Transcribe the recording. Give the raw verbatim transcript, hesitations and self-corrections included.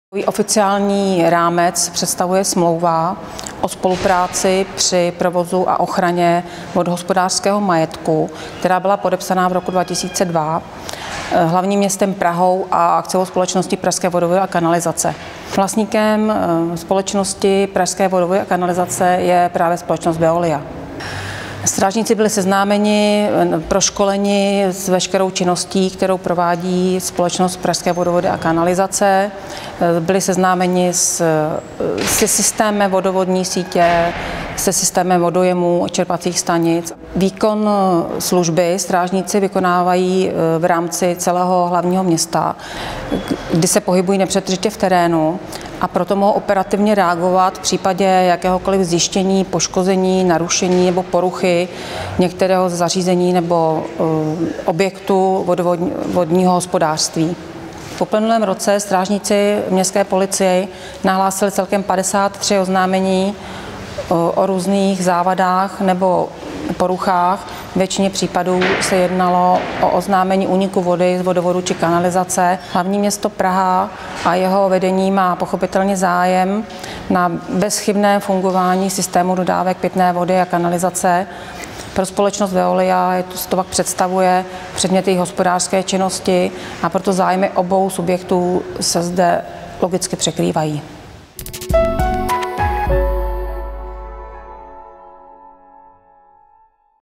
Oficiální rámec představuje smlouva o spolupráci při provozu a ochraně vodohospodářského majetku, která byla podepsaná v roku dva tisíce dva hlavním městem Prahou a akciovou společností Pražské vodovody a kanalizace. Vlastníkem společnosti Pražské vodovody a kanalizace je právě společnost Veolia. Strážníci byli seznámeni, proškoleni s veškerou činností, kterou provádí společnost Pražské vodovody a kanalizace. Byli seznámeni s, se systémem vodovodní sítě, se systémem vodojemů, čerpacích stanic. Výkon služby strážníci vykonávají v rámci celého hlavního města, kdy se pohybují nepřetržitě v terénu a proto mohou operativně reagovat v případě jakéhokoliv zjištění, poškození, narušení nebo poruchy některého zařízení nebo objektu vodovodního hospodářství. V uplynulém roce strážníci městské policie nahlásili celkem padesát tři oznámení o různých závadách nebo poruchách. V většině případů se jednalo o oznámení úniku vody z vodovodu či kanalizace. Hlavní město Praha a jeho vedení má pochopitelně zájem na bezchybném fungování systému dodávek pitné vody a kanalizace. Pro společnost Veolia to pak představuje předmět jejich hospodářské činnosti a proto zájmy obou subjektů se zde logicky překrývají.